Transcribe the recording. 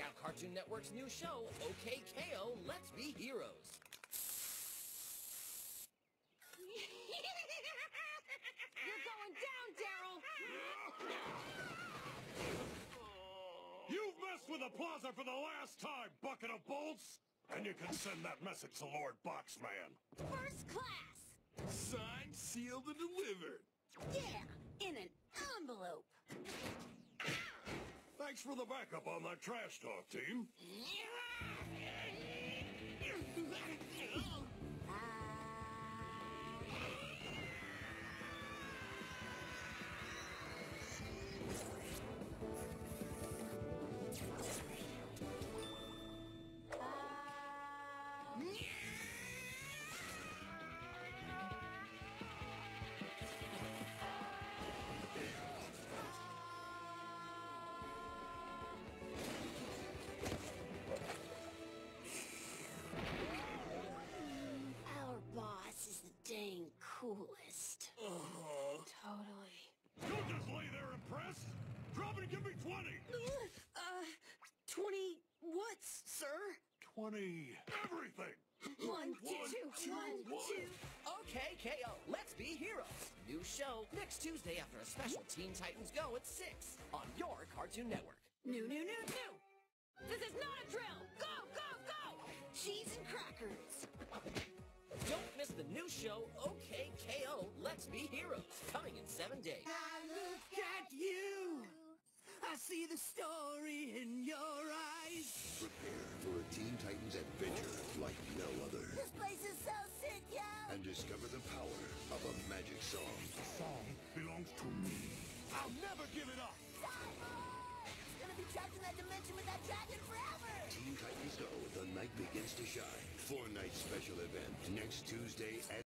out Cartoon Network's new show, OKKO, Let's Be Heroes. You're going down, Daryl! You've messed with the plaza for the last time, bucket of bolts! And you can send that message to Lord Boxman. First class! Signed, sealed, and delivered. Yeah, in an envelope. Thanks for the backup on that trash talk, team. Our boss is the dang coolest. Totally. Don't just lay there impressed. Drop it and give me 20. 20 what, sir? 20 everything. One, two. OKKO, Let's Be Heroes. New show next Tuesday after a special Teen Titans Go at 6 on your Cartoon Network. New. This is not a drill. Go! Cheese and crackers. Don't miss the new show, OKKO, Let's Be Heroes, coming in 7 days. I look at you. I see the story in your eyes. Prepare for a Teen Titans adventure like no other. This place is so sick, yo! And discover the power of a magic song. The song belongs to me. I'll never give it up. Simon! It's gonna be trapped in that dimension with that dragon forever! Teen Titans Go, The Night Begins to Shine. 4-night special event next Tuesday at